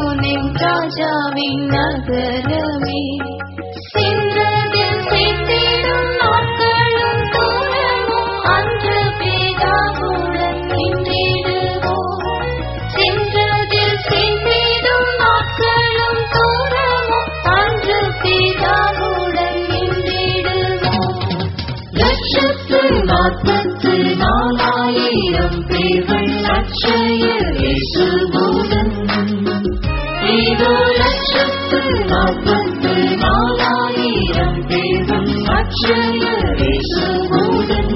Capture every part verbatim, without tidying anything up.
சீயோனின் ராஜாவின் நகரமே. சென்றதில் சேர்த்திடும் நாட்களும் தூரமும் அன்று பிதாவுடன் நின்றிடுவோம். சென்றதில் சேர்த்திடும் நாட்களும் தூரமும் அன்று பிதாவுடன் நின்றிடுவோம். லட்சத்து நாற்பத்து நாலாயிரம் பேர்கள் அட்சய இயேசுவுடன். இதோ லட்சத்து நாற்பத்து நாலாயிரம் பேர்கள் அட்சய இயேசுவுடன்.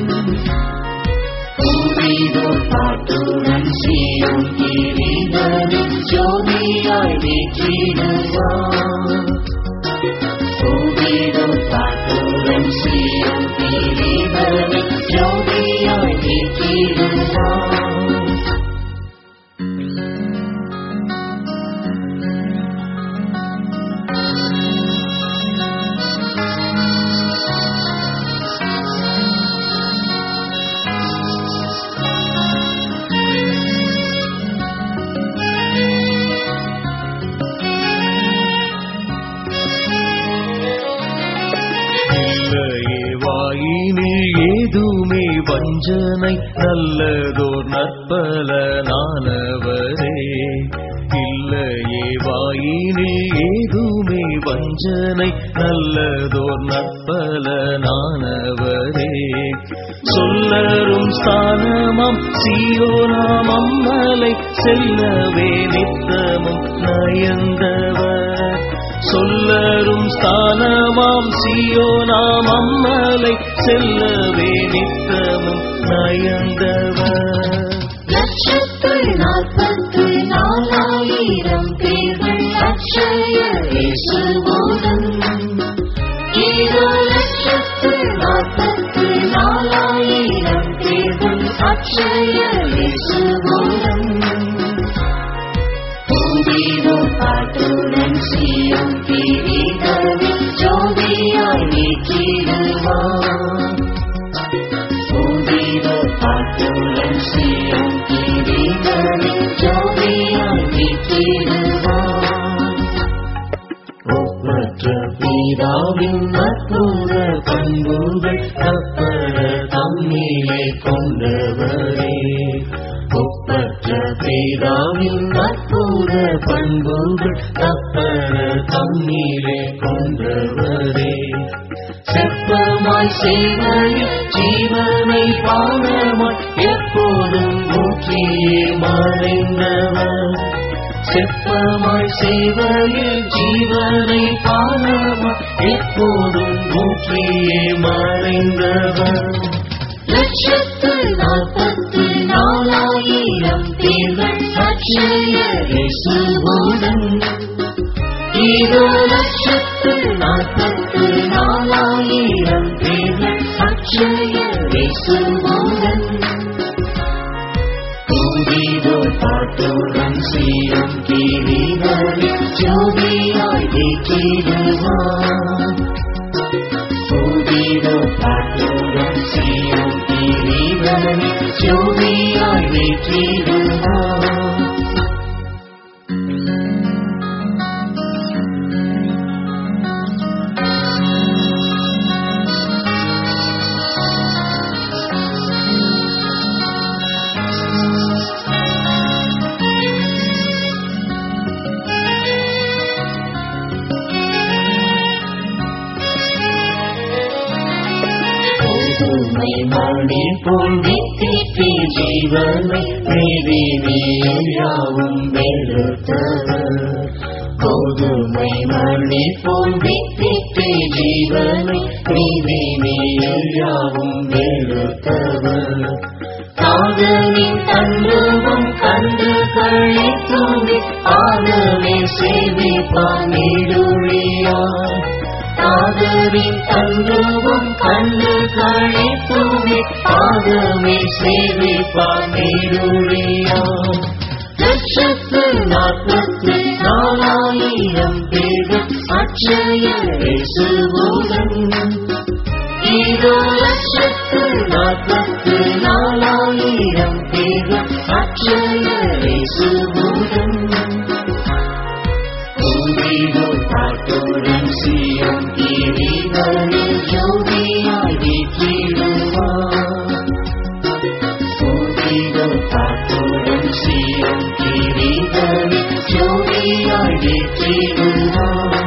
கூவிதோர் பாட்டுடன் சீயோன் கிரீடமின் ஜோதியாய் வீற்றிடுவார். கூவிதோர் பாட்டுடன் சீயோன் கிரீடமின் ஜோதியாய் வீற்றிடுவார். ஏதுமே வஞ்சனை நல்லதோர் நற்பலனானவரே. இல்லையே வாயினில் ஏதுமே வஞ்சனை நல்லதோர் நற்பலனானவரே. சொல்லரும் ஸ்தானமாம் சீயோனாம் அம்மலை செல்லவே நித்தமும் நயந்தவர். சொல்லரும் ஸ்தானமாம் சீயோனாம் அம்மலை செல்லவே நித்தமும் நயந்தவர். லட்சத்து நாற்பத்து நாலாயிரம் பேர்கள் அட்சய இயேசுவுடன். இதோ லட்சத்து நாற்பத்து நாலாயிரம் பேர்கள் அட்சய இயேசுவுடன். கூவிதோர் பாட்டுடன் சீயோன் கிரீடமின் ஜோதியாய் வீற்றிடுவார். கூவிதோர் பாட்டுடன் சீயோன் கிரீடமின் ஜோதியாய் வீற்றிடுவார். ஒப்பற்ற பிதாவின் அற்புத பண்புகள் கப்பர தம்மிலே கொண்டவரே. ஒப்பற்ற பிதாவின் அற்புத பண்புகள் கப்பர தம்மிலே கொண்டவரே. செப்பமாய் சேவையில் ஜீவனை பானமாய் எப்போதும் ஊற்றியே மறைந்தவர். செப்பமாய் சேவையில் ஜீவனை பானமாய் எப்போதும் ஊற்றியே மறைந்தவர். லட்சத்து நாற்பத்து நாலாயிரம் பேர்கள் அட்சய இயேசுவுடன். இதோ லட்சத்து நாற்பத்து நாலாயிரம் பேர்கள் அட்சய இயேசுவுடன். கூவிதோர் பாட்டுடன் சீயோன் கிரீடமின் ஜோதியாய் வீற்றிடுவார். கூவிதோர் பாட்டுடன் சீயோன் கிரீடமின் ஜோதியாய் வீற்றிடுவார். மணி போல் வித்திட்டு ஜீவனை நீதியாவும் வெளுத்தவர். கோதுமை மணி போல் வித்திட்டு ஜீவனை நீதியாவும் வெளுத்தவர். காதலின் தன்னுவம் கண்டு கழித்துமே ஆனவே சேவிப்பான் நீடுழியார். காதலின் தன்னுவம் கண்டு கழித்துமே ஆகவே சேவிப்பான் நீடுழியார். லட்சத்து நாற்பத்து நாலாயிரம் பேர்கள் அட்சய இயேசுவுடன். இதோ லட்சத்து நாற்பத்து நாலாயிரம் பேர்கள் அட்சய இயேசுவுடன். ஏற்றிடுவார்.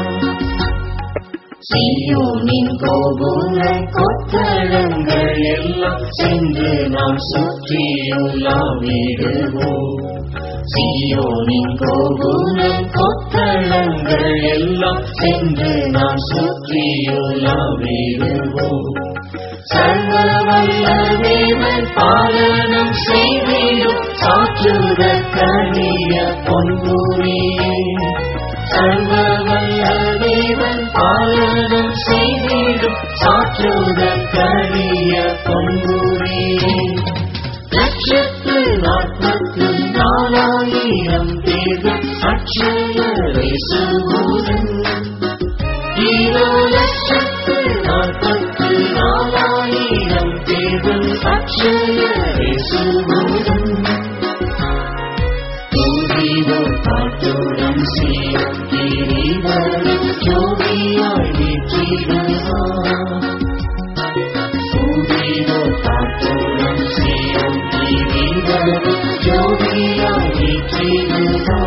சீயோனின் கோபுர கொத்தளங்கள் எல்லாம் சென்று நாம் சுற்றியுலாவிடுவோம். சீயோனின் கோபுர கொத்தளங்கள் எல்லாம் சென்று நாம் சுற்றியுலாவிடுவோம். சர்வவல்ல தேவன் பாலனம் செய்திடும் சாற்றுதற்கரிய பொன்புரியே. சர்வவல்ல தேவன் பாலனம் செய்திடும் சாற்றுதற்கரிய பொன்புரியே. லட்சத்து நாற்பத்து நாலாயிரம் பேர்கள் அட்சயரை சுகுதன். ஈரோ லட்சத்து நாற்பத்து நாலாயிரம் பேர்கள் அட்சயரை சுகுதன். தூதிவோர் பாட்டுடன் சீயோன் கிரீடரை ஜோதியாய் ஏற்றிடுவார். தூதிவோர் பாட்டுடன் சீயோன் கிரீடரை ஜோதியாய் ஏற்றிடுவார்.